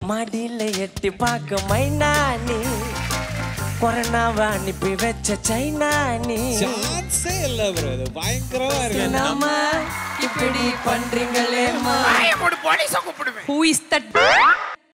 மாடியில எட்டி பார்க்க மைனானி கொரோனாவை அனுப்பி வச்ச சைனானி சான்ஸே இல்ல bro இது பயங்கரமா இருக்கு நம்ம இப்படி பண்றீங்களேம்மா போலீஸை கூப்பிடுவேன் Who is that?